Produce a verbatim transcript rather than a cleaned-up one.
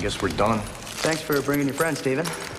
guess we're done. Thanks for bringing your friend, Steven.